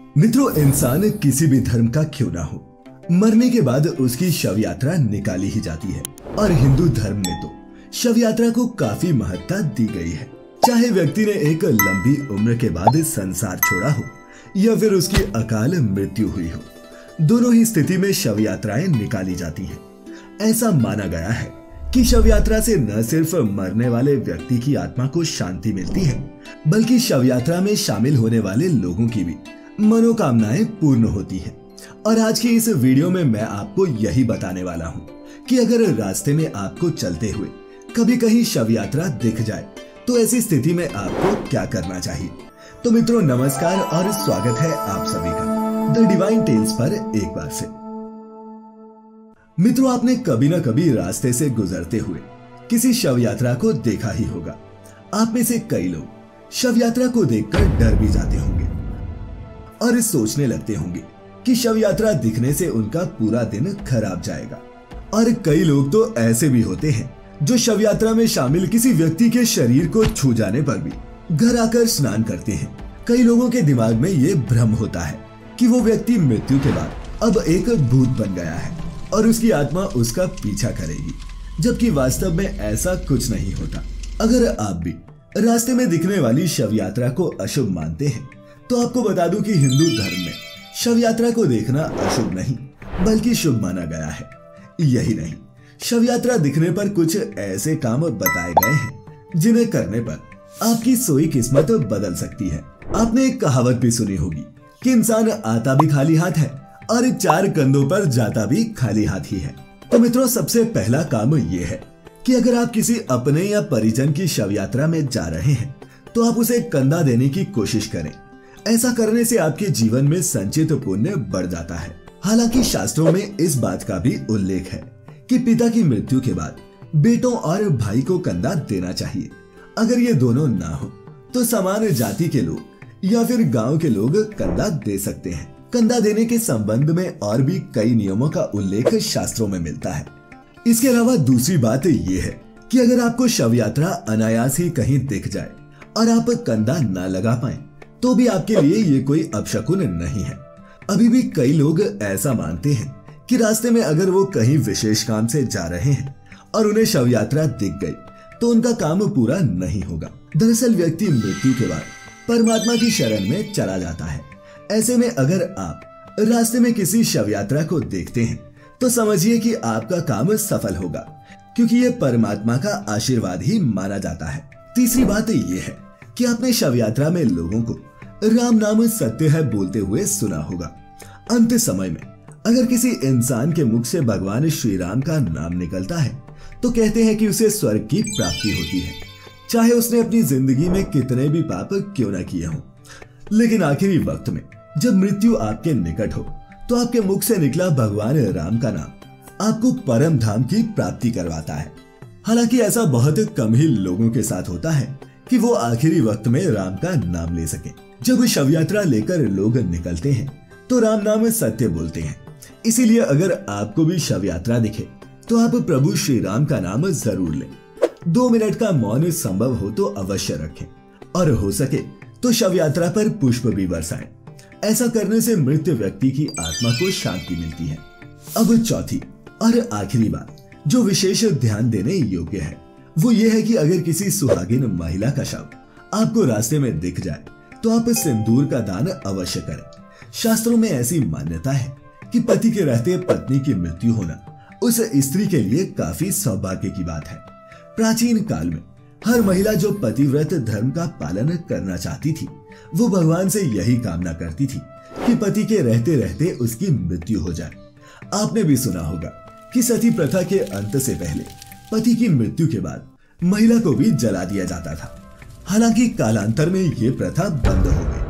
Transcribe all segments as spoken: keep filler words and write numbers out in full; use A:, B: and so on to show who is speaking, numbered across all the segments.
A: मित्रों, इंसान किसी भी धर्म का क्यों ना हो, मरने के बाद उसकी शव यात्रा निकाली ही जाती है। और हिंदू धर्म में तो शव यात्रा को काफी महत्ता दी गई है। चाहे व्यक्ति ने एक लंबी उम्र के बाद संसार छोड़ा हो या फिर उसकी अकाल मृत्यु हुई हो, दोनों ही स्थिति में शव यात्राएं निकाली जाती हैं। ऐसा माना गया है कि शव यात्रा से न सिर्फ मरने वाले व्यक्ति की आत्मा को शांति मिलती है, बल्कि शव यात्रा में शामिल होने वाले लोगों की भी मनोकामनाएं पूर्ण होती हैं। और आज की इस वीडियो में मैं आपको यही बताने वाला हूं कि अगर रास्ते में आपको चलते हुए कभी कहीं शव यात्रा दिख जाए तो ऐसी स्थिति में आपको क्या करना चाहिए। तो मित्रों, नमस्कार और स्वागत है आप सभी का द डिवाइन टेल्स पर एक बार से। मित्रों, आपने कभी ना कभी रास्ते से गुजरते हुए किसी शव यात्रा को देखा ही होगा। आप में से कई लोग शव यात्रा को देखकर डर भी जाते होंगे और सोचने लगते होंगे कि शव यात्रा दिखने से उनका पूरा दिन खराब जाएगा। और कई लोग तो ऐसे भी होते हैं जो शव यात्रा में शामिल किसी व्यक्ति के शरीर को छू जाने पर भी घर आकर स्नान करते हैं। कई लोगों के दिमाग में ये भ्रम होता है कि वो व्यक्ति मृत्यु के बाद अब एक भूत बन गया है और उसकी आत्मा उसका पीछा करेगी, जबकि वास्तव में ऐसा कुछ नहीं होता। अगर आप भी रास्ते में दिखने वाली शव यात्रा को अशुभ मानते हैं तो आपको बता दूं कि हिंदू धर्म में शव यात्रा को देखना अशुभ नहीं बल्कि शुभ माना गया है। यही नहीं, शव यात्रा दिखने पर कुछ ऐसे काम बताए गए हैं जिन्हें करने पर आपकी सोई किस्मत बदल सकती है। आपने एक कहावत भी सुनी होगी कि इंसान आता भी खाली हाथ है और चार कंधों पर जाता भी खाली हाथ ही है। तो मित्रों, सबसे पहला काम ये है कि अगर आप किसी अपने या परिजन की शव यात्रा में जा रहे हैं तो आप उसे कंधा देने की कोशिश करें। ऐसा करने से आपके जीवन में संचित पुण्य बढ़ जाता है। हालांकि शास्त्रों में इस बात का भी उल्लेख है कि पिता की मृत्यु के बाद बेटों और भाई को कंधा देना चाहिए। अगर ये दोनों ना हो तो समान जाति के लोग या फिर गांव के लोग कंधा दे सकते हैं। कंधा देने के संबंध में और भी कई नियमों का उल्लेख शास्त्रों में मिलता है। इसके अलावा दूसरी बात ये है कि अगर आपको शव यात्रा अनायास ही कहीं दिख जाए और आप कंधा ना लगा पाए तो भी आपके लिए ये कोई अपशकुन नहीं है। अभी भी कई लोग ऐसा मानते हैं कि रास्ते में अगर वो कहीं विशेष काम से जा रहे हैं और उन्हें शव यात्रा दिख गई तो उनका काम पूरा नहीं होगा। दरअसल व्यक्ति मृत्यु के बाद परमात्मा की शरण में चला जाता है। ऐसे में अगर आप रास्ते में किसी शव यात्रा को देखते हैं तो समझिए कि आपका काम सफल होगा, क्योंकि ये परमात्मा का आशीर्वाद ही माना जाता है। तीसरी बात ये है कि आपने शव यात्रा में लोगों को राम नाम सत्य है बोलते हुए सुना होगा। अंत समय में अगर किसी इंसान के मुख से भगवान श्री राम का नाम निकलता है तो कहते हैं कि उसे स्वर्ग की प्राप्ति होती है, चाहे उसने अपनी जिंदगी में कितने भी पाप क्यों न किए हों। लेकिन आखिरी वक्त में जब मृत्यु आपके निकट हो तो आपके मुख से निकला भगवान राम का नाम आपको परम धाम की प्राप्ति करवाता है। हालांकि ऐसा बहुत कम ही लोगों के साथ होता है कि वो आखिरी वक्त में राम का नाम ले सके। जब शव यात्रा लेकर लोग निकलते हैं तो राम नाम सत्य बोलते हैं। इसीलिए अगर आपको भी शव यात्रा दिखे तो आप प्रभु श्री राम का नाम जरूर लें। दो मिनट का मौन संभव हो तो अवश्य रखें और हो सके तो शव यात्रा पर पुष्प भी बरसाएं। ऐसा करने से मृत व्यक्ति की आत्मा को शांति मिलती है। अब चौथी और आखिरी बात जो विशेष ध्यान देने योग्य है वो ये है कि अगर किसी सुहागिन महिला का शव आपको रास्ते में दिख जाए तो आप सिंदूर का दान अवश्य करें। शास्त्रों में ऐसी मान्यता है कि पति के रहते पत्नी की मृत्यु होना उस स्त्री के लिए काफी सौभाग्य की बात है। प्राचीन काल में हर महिला जो पतिव्रत धर्म का पालन करना चाहती थी वो भगवान से यही कामना करती थी कि पति के रहते रहते उसकी मृत्यु हो जाए। आपने भी सुना होगा कि सती प्रथा के अंत से पहले पति की मृत्यु के बाद महिला को भी जला दिया जाता था। हालांकि कालांतर में ये प्रथा बंद हो गई।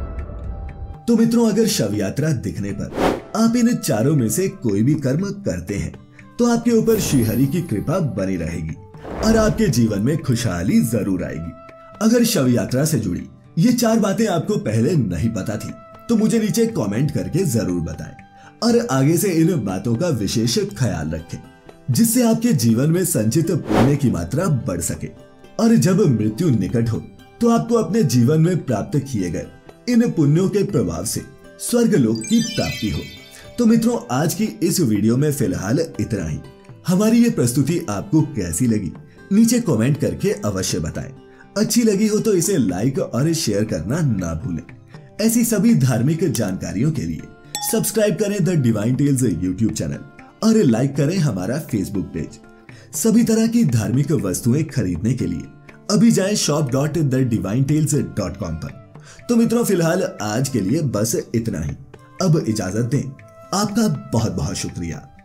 A: तो मित्रों, अगर शव यात्रा दिखने पर आप इन चारों में से कोई भी कर्म करते हैं तो आपके ऊपर श्रीहरि की कृपा बनी रहेगी और आपके जीवन में खुशहाली जरूर आएगी। अगर शव यात्रा से जुड़ी ये चार बातें आपको पहले नहीं पता थी तो मुझे नीचे कमेंट करके जरूर बताएं और आगे से इन बातों का विशेष ख्याल रखें, जिससे आपके जीवन में संचित पुण्य की मात्रा बढ़ सके और जब मृत्यु निकट हो तो आपको अपने जीवन में प्राप्त किए गए इन पुण्यों के प्रभाव से स्वर्गलोक की प्राप्ति हो। तो मित्रों, आज की इस वीडियो में फिलहाल इतना ही। हमारी ये प्रस्तुति आपको कैसी लगी नीचे कमेंट करके अवश्य बताएं। अच्छी लगी हो तो इसे लाइक और शेयर करना ना भूलें। ऐसी सभी धार्मिक जानकारियों के लिए सब्सक्राइब करें the divine tales YouTube channel और लाइक करें हमारा फेसबुक पेज। सभी तरह की धार्मिक वस्तुएं खरीदने के लिए अभी जाएं shop dot the divine tales dot com पर। तो मित्रों, फिलहाल आज के लिए बस इतना ही। अब इजाजत दें। आपका बहुत बहुत शुक्रिया।